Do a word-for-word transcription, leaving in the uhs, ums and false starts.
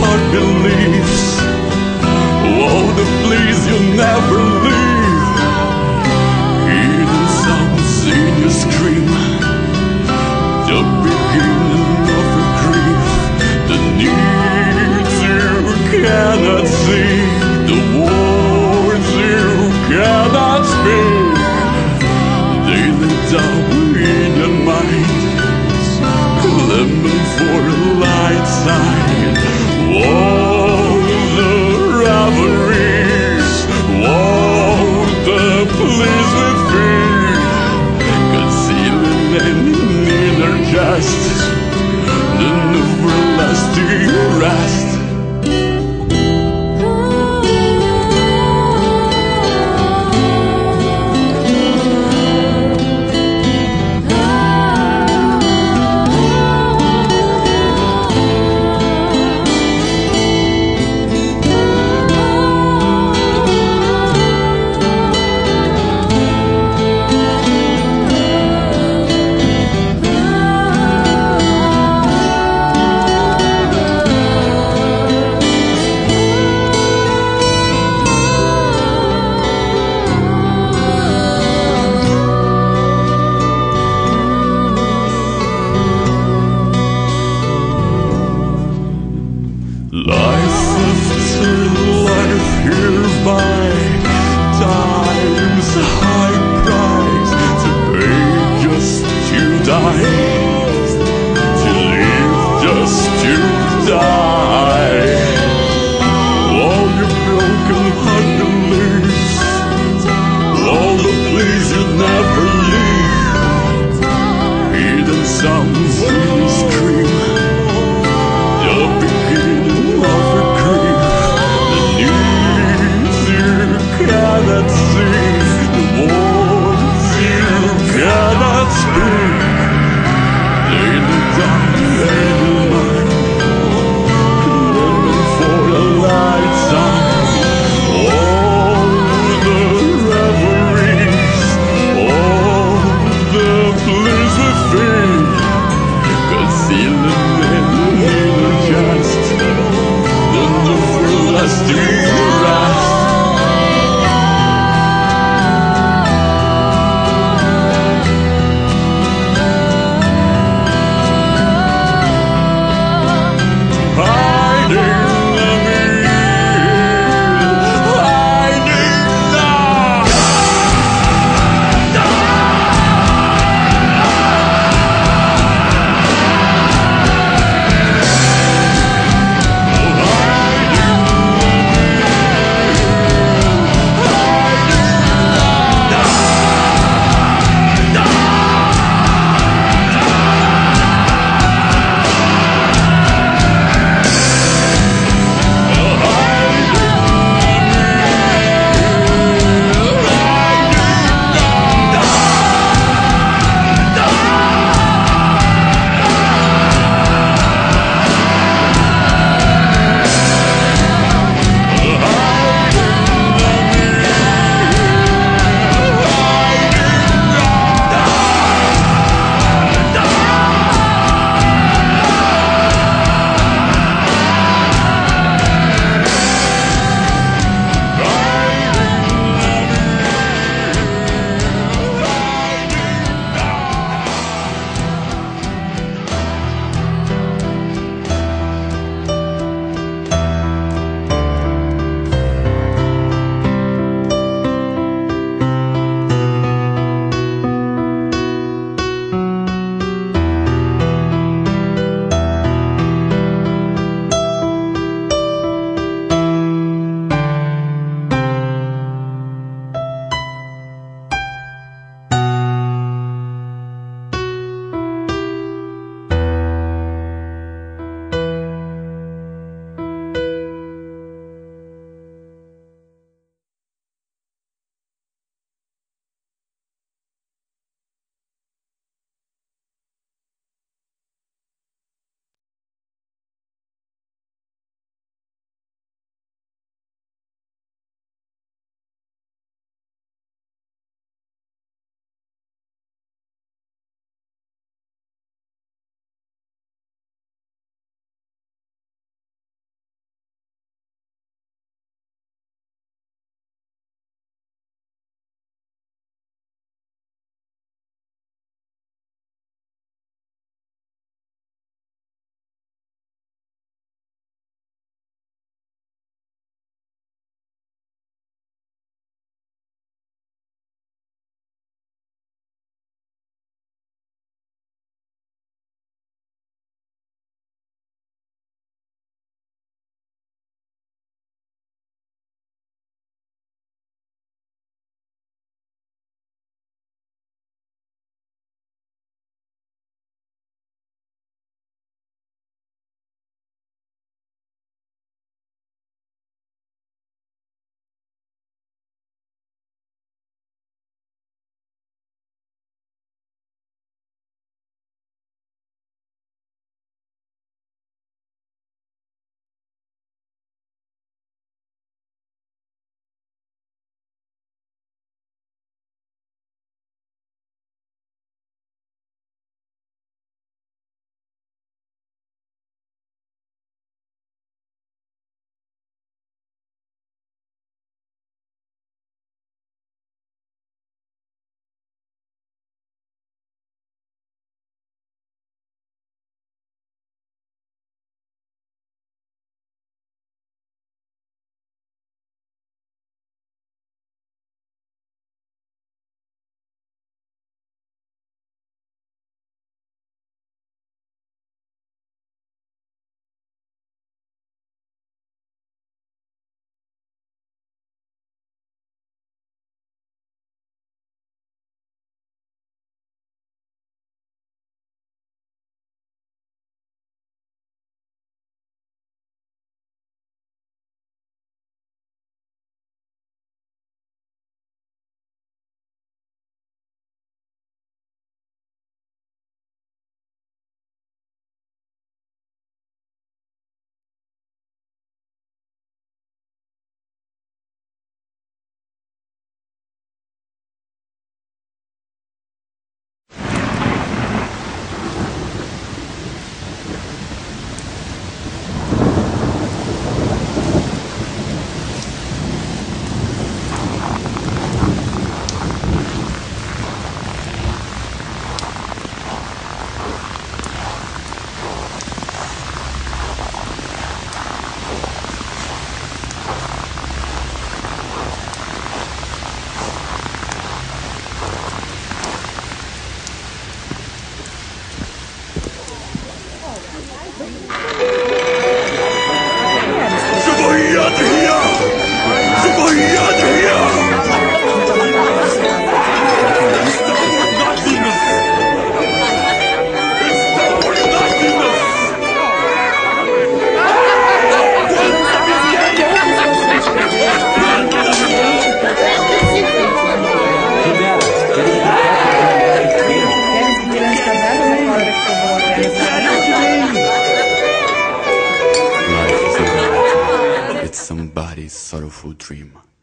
heart believes. Oh, the place you'll never leave. Hidden sounds in your scream, the beginning of a grief, the needs you cannot see, the words you cannot speak. They lay down in your mind, clamoring for a light side. Whoa, the reveries, whoa, the pleas with fear, concealing any inner jest, the everlasting rest. Life after life, hereby, time's high price to pay just to die, to live just to die. All your broken heart believes, all the pleas you'd never leave. Hidden sounds in your scream, the beginning of a grief, the needs you cannot see, the words you cannot speak. They lay down in your mind, clamoring for a light side. All the reveries, all the pleas we feel, Somebody's sorrowful dream.